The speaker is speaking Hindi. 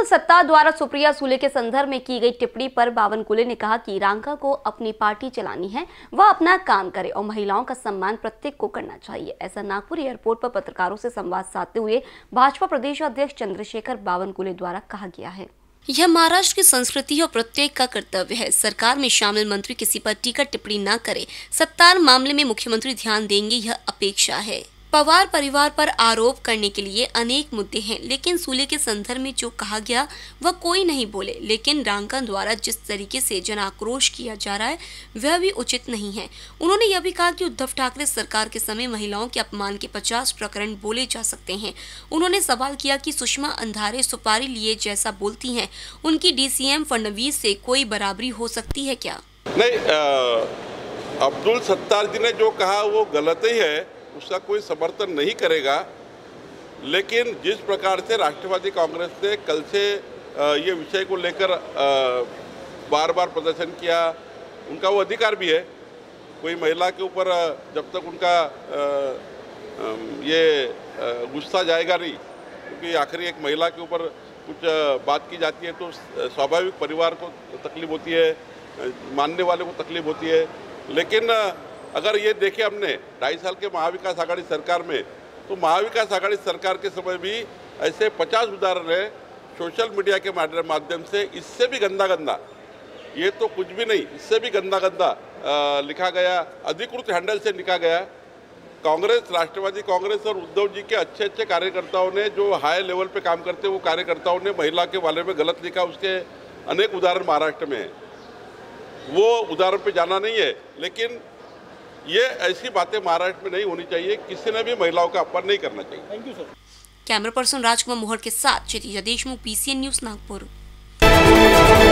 सत्तार द्वारा सुप्रिया सुले के संदर्भ में की गई टिप्पणी पर बावनकुले ने कहा कि रांका को अपनी पार्टी चलानी है, वह अपना काम करे और महिलाओं का सम्मान प्रत्येक को करना चाहिए। ऐसा नागपुर एयरपोर्ट पर पत्रकारों से संवाद साधते हुए भाजपा प्रदेश अध्यक्ष चंद्रशेखर बावनकुले द्वारा कहा गया है। यह महाराष्ट्र की संस्कृति और प्रत्येक का कर्तव्य है। सरकार में शामिल मंत्री किसी पर टीका टिप्पणी न करे। सत्तार मामले में मुख्यमंत्री ध्यान देंगे, यह अपेक्षा है। पवार परिवार पर आरोप करने के लिए अनेक मुद्दे हैं, लेकिन सुले के संदर्भ में जो कहा गया वह कोई नहीं बोले। लेकिन रांका द्वारा जिस तरीके से जन आक्रोश किया जा रहा है वह भी उचित नहीं है। उन्होंने यह भी कहा कि उद्धव ठाकरे सरकार के समय महिलाओं के अपमान के 50 प्रकरण बोले जा सकते हैं। उन्होंने सवाल किया कि सुषमा अंधारे सुपारी लिए जैसा बोलती हैं, उनकी डीसीएम फडणवीस से कोई बराबरी हो सकती है क्या? नहीं, अब्दुल सत्तार जी ने जो कहा वो गलत ही है, उसका कोई समर्थन नहीं करेगा। लेकिन जिस प्रकार से राष्ट्रवादी कांग्रेस ने कल से ये विषय को लेकर बार बार प्रदर्शन किया, उनका वो अधिकार भी है। कोई महिला के ऊपर जब तक उनका ये गुस्सा जाएगा नहीं, क्योंकि आखिरी एक महिला के ऊपर कुछ बात की जाती है तो स्वाभाविक परिवार को तकलीफ होती है, मानने वाले को तकलीफ होती है। लेकिन अगर ये देखें हमने 2.5 साल के महाविकास आघाड़ी सरकार में, तो महाविकास आघाड़ी सरकार के समय भी ऐसे 50 उदाहरण है सोशल मीडिया के माध्यम से। इससे भी गंदा, ये तो कुछ भी नहीं, इससे भी गंदा लिखा गया, अधिकृत हैंडल से लिखा गया। कांग्रेस, राष्ट्रवादी कांग्रेस और उद्धव जी के अच्छे कार्यकर्ताओं ने, जो हाई लेवल पे काम करते वो कार्यकर्ताओं ने महिला के बारे में गलत लिखा। उसके अनेक उदाहरण महाराष्ट्र में है, वो उदाहरण पे जाना नहीं है। लेकिन ये ऐसी बातें महाराष्ट्र में नहीं होनी चाहिए, किसी ने भी महिलाओं का अपमान नहीं करना चाहिए। Thank you sir. Camera person Rajkumar Mohar के साथ क्षितिजा देशमुख, PCN न्यूज़, नागपुर।